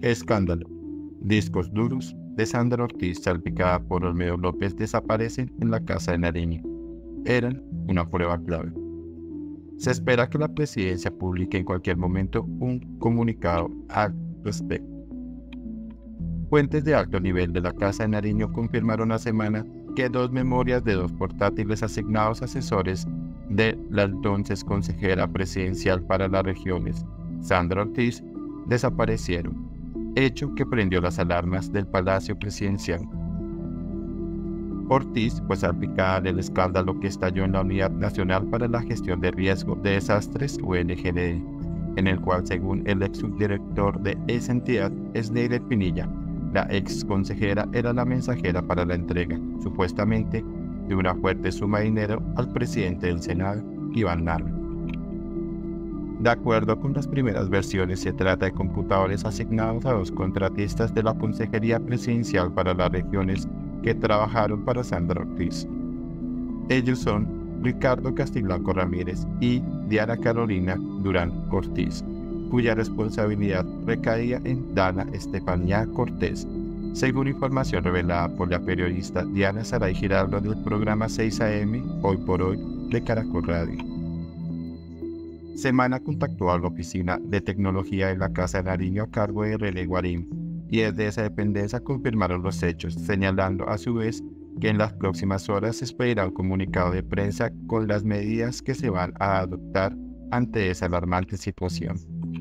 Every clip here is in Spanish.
Escándalo. Discos duros de Sandra Ortiz salpicada por Olmedo López desaparecen en la casa de Nariño. Eran una prueba clave. Se espera que la presidencia publique en cualquier momento un comunicado al respecto. Fuentes de alto nivel de la Casa de Nariño confirmaron la semana que dos memorias de dos portátiles asignados asesores de la entonces consejera presidencial para las regiones, Sandra Ortiz, desaparecieron, hecho que prendió las alarmas del Palacio Presidencial. Ortiz fue salpicada del escándalo que estalló en la Unidad Nacional para la Gestión de Riesgo de Desastres, UNGDE, en el cual, según el ex subdirector de esa entidad, Sneider Pinilla, la ex consejera era la mensajera para la entrega, supuestamente, de una fuerte suma de dinero al presidente del Senado, Iván Name. De acuerdo con las primeras versiones, se trata de computadores asignados a dos contratistas de la Consejería Presidencial para las Regiones que trabajaron para Sandra Ortiz. Ellos son Ricardo Castilblanco Ramírez y Diana Carolina Durán Ortiz, cuya responsabilidad recaía en Dana Estefanía Cortés, según información revelada por la periodista Diana Saray Giraldo del programa 6 AM Hoy por Hoy de Caracol Radio. Semana contactó a la Oficina de Tecnología de la Casa de Nariño a cargo de René Guarín, y desde esa dependencia confirmaron los hechos, señalando a su vez que en las próximas horas se esperará un comunicado de prensa con las medidas que se van a adoptar ante esa alarmante situación.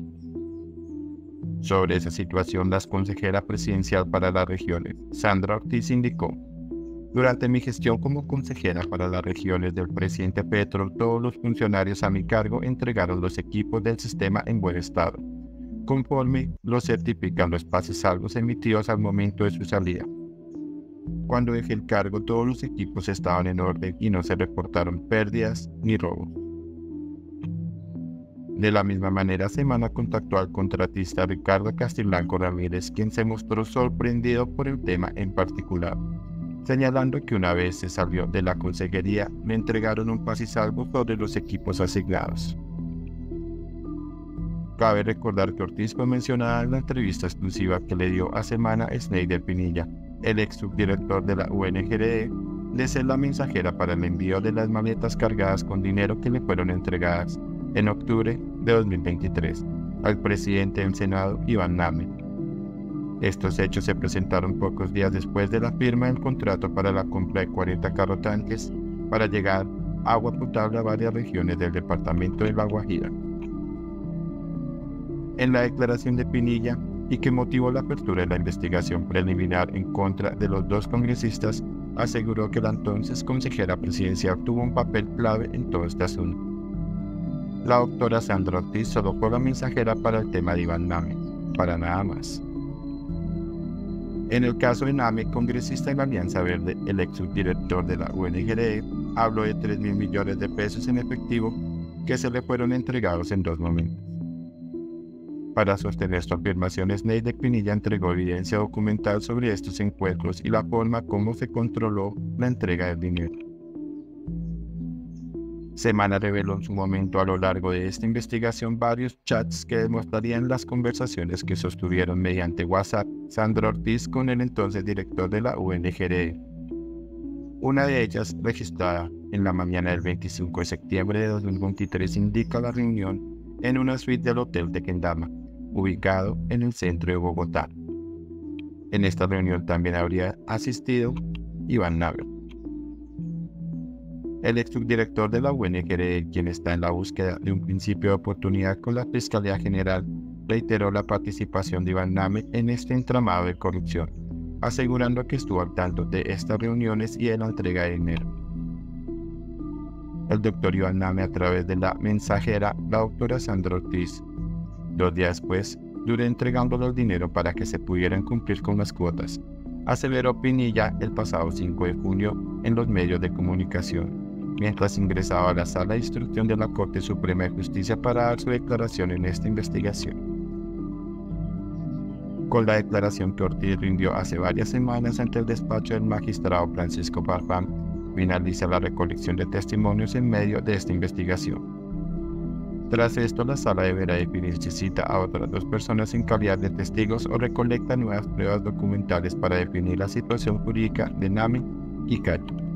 Sobre esa situación, la consejera presidencial para las regiones, Sandra Ortiz, indicó: durante mi gestión como consejera para las regiones del presidente Petro, todos los funcionarios a mi cargo entregaron los equipos del sistema en buen estado, conforme lo certifican los pases salvos emitidos al momento de su salida. Cuando dejé el cargo, todos los equipos estaban en orden y no se reportaron pérdidas ni robos. De la misma manera, Semana contactó al contratista Ricardo Castilblanco Ramírez, quien se mostró sorprendido por el tema en particular, señalando que una vez se salió de la consejería, le entregaron un pasisalvo sobre los equipos asignados. Cabe recordar que Ortiz fue mencionada en la entrevista exclusiva que le dio a Semana Sneider Pinilla, el ex subdirector de la UNGDE, de ser la mensajera para el envío de las maletas cargadas con dinero que le fueron entregadas en octubre de 2023 al presidente del Senado, Iván Name. Estos hechos se presentaron pocos días después de la firma del contrato para la compra de 40 carrotanques para llegar agua potable a varias regiones del departamento de La Guajira. En la declaración de Pinilla, y que motivó la apertura de la investigación preliminar en contra de los dos congresistas, aseguró que la entonces consejera presidencial tuvo un papel clave en todo este asunto. La doctora Sandra Ortiz solo fue la mensajera para el tema de Iván Name, para nada más. En el caso de Name, congresista en la Alianza Verde, el ex subdirector de la UNGDE habló de 3.000 millones de pesos en efectivo que se le fueron entregados en dos momentos. Para sostener su afirmación, Sneider Pinilla entregó evidencia documental sobre estos encuentros y la forma como se controló la entrega del dinero. Semana reveló en su momento a lo largo de esta investigación varios chats que demostrarían las conversaciones que sostuvieron mediante WhatsApp Sandra Ortiz con el entonces director de la UNGDE. Una de ellas, registrada en la mañana del 25 de septiembre de 2023, indica la reunión en una suite del Hotel de Kendama, ubicado en el centro de Bogotá. En esta reunión también habría asistido Iván Name. El ex subdirector de la UNGDE, quien está en la búsqueda de un principio de oportunidad con la Fiscalía General, reiteró la participación de Iván Name en este entramado de corrupción, asegurando que estuvo al tanto de estas reuniones y de la entrega de dinero. El doctor Iván Name, a través de la mensajera, la doctora Sandra Ortiz, 2 días después, duró entregándole el dinero para que se pudieran cumplir con las cuotas, aseveró Pinilla el pasado 5 de junio en los medios de comunicación, mientras ingresaba a la sala de instrucción de la Corte Suprema de Justicia para dar su declaración en esta investigación. Con la declaración que Ortiz rindió hace varias semanas ante el despacho del magistrado Francisco Farfán, finaliza la recolección de testimonios en medio de esta investigación. Tras esto, la sala deberá definir si cita a otras 2 personas en calidad de testigos o recolecta nuevas pruebas documentales para definir la situación jurídica de Nami y Kaito.